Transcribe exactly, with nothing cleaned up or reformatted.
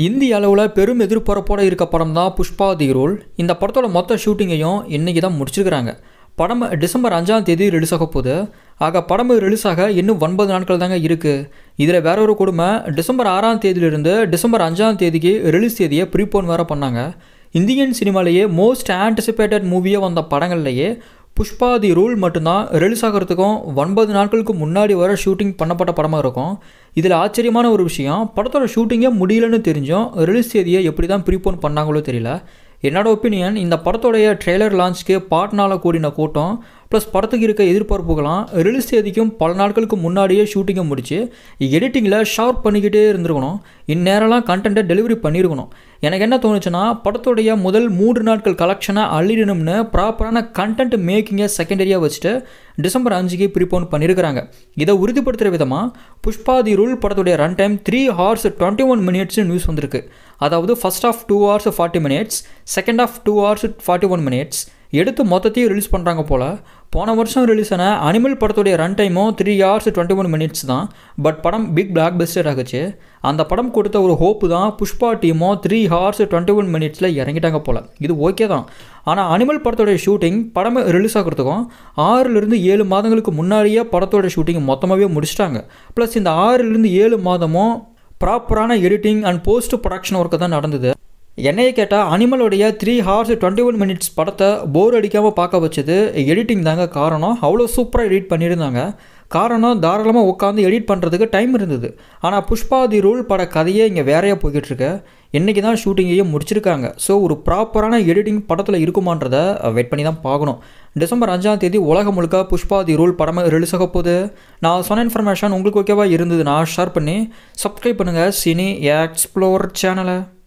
இந்திய அளவில் பெரும் எதிர்பார்ப்போடு இருக்க படம் தான் புஷ்பா தி ரூல். இந்த படத்தோட மொத்த ஷூட்டிங்கையும் இன்றைக்கி தான் முடிச்சிருக்கிறாங்க. படம் டிசம்பர் அஞ்சாம் தேதி ரிலீஸ் ஆக போகுது. ஆக படம் ரிலீஸ் ஆக இன்னும் ஒன்பது நாட்கள் தாங்க இருக்குது. இதில் வேற ஒரு கொடுமை, டிசம்பர் ஆறாம் தேதியிலிருந்து டிசம்பர் அஞ்சாம் தேதிக்கு ரிலீஸ் தேதியை ப்ரீபோன் வேறு பண்ணாங்க. இந்தியன் சினிமாலேயே மோஸ்ட் ஆன்டிசிபேட்டட் மூவியாக வந்த படங்கள்லேயே புஷ்பா தி ரூல் மட்டும்தான் ரிலீஸ் ஆகிறதுக்கும் ஒன்பது நாட்களுக்கு முன்னாடி வர ஷூட்டிங் பண்ணப்பட்ட படமாக இருக்கும். இதில் ஆச்சரியமான ஒரு விஷயம், படத்தோட ஷூட்டிங்கே முடியலன்னு தெரிஞ்சும் ரிலீஸ் தேதியை எப்படி தான் ப்ரீபோன் பண்ணாங்களோ தெரியல. என்னோட ஒப்பீனியன், இந்த படத்தோடைய ட்ரெய்லர் லான்ச்சுக்கு பாட்னாவில் கூடின கூட்டம் ப்ளஸ் படத்துக்கு இருக்க எதிர்பார்ப்புகளாம் ரிலீஸ் தேதிக்கும் பல நாட்களுக்கு முன்னாடியே ஷூட்டிங்கை முடித்து எடிட்டிங்கில் ஷார்ப் பண்ணிக்கிட்டே இருந்திருக்கணும். இந்நேரம்லாம் கண்டென்ட்டை டெலிவரி பண்ணியிருக்கணும். எனக்கு என்ன தோணுச்சுன்னா, படத்துடைய முதல் மூன்று நாட்கள் கலெக்ஷனை அள்ளிடணும்னு ப்ராப்பரான கண்டென்ட் மேக்கிங்கை செகண்டரியாக வச்சுட்டு டிசம்பர் அஞ்சுக்கு ப்ரீபோன் பண்ணியிருக்கிறாங்க. இதை உறுதிப்படுத்துகிற விதமாக புஷ்பா தி ரூல் படத்துடைய run time three hours twenty one மினிட்ஸ்னு நியூஸ் வந்திருக்கு. அதாவது first half two hours forty minutes, second half two hours forty one minutes எடுத்து மொத்தத்தையும் ரிலீஸ் பண்ணுறாங்க போல். போன வருஷம் ரிலீஸ் ஆன அனிமல் படத்துடைய ரன் டைமும் three hours twenty one minutes தான். பட் படம் பிக் பிளாக் பஸ்டர் ஆகுச்சு. அந்த படம் கொடுத்த ஒரு ஹோப்பு தான் புஷ்பா டீமும் த்ரீ ஹவர்ஸ் டுவெண்ட்டி ஒன் மினிட்ஸில் இறங்கிட்டாங்க போல். இது ஓகே தான். ஆனால் அனிமல் படத்தோடைய ஷூட்டிங் படம் ரிலீஸ் ஆகிறதுக்கும் ஆறுலேருந்து ஏழு மாதங்களுக்கு முன்னாடியே படத்தோட ஷூட்டிங் மொத்தமாகவே முடிச்சிட்டாங்க. ப்ளஸ் இந்த ஆறுலேருந்து ஏழு மாதமும் ப்ராப்பரான editing and post production work தான் நடந்தது. என்னையே கேட்டால் அனிமலோடைய three hours twenty one minutes படத்தை போர் அடிக்காமல் பார்க்க வச்சது எடிட்டிங் தாங்க காரணம். அவ்வளோ சூப்பராக எடிட் பண்ணியிருந்தாங்க. காரணம், தாராளமாக உட்காந்து எடிட் பண்ணுறதுக்கு டைம் இருந்தது. ஆனால் புஷ்பா தி ரூல் பட கதையே இங்கே வேறையாக போய்கிட்டுருக்கு. இன்றைக்கி தான் ஷூட்டிங்கையும் முடிச்சிருக்காங்க. ஸோ ஒரு ப்ராப்பரான எடிட்டிங் படத்தில் இருக்குமான்றதை வெயிட் பண்ணி தான் பார்க்கணும். டிசம்பர் அஞ்சாம் தேதி உலகம் முழுக்க புஷ்பா தி ரூல் படம் ரிலீஸ் ஆக போகுது. நான் சொன்ன இன்ஃபர்மேஷன் உங்களுக்கு ஓகேவா இருந்ததுன்னா ஷேர் பண்ணி சப்ஸ்கிரைப் பண்ணுங்கள் சினி எக்ஸ்ப்ளோர் சேனலை.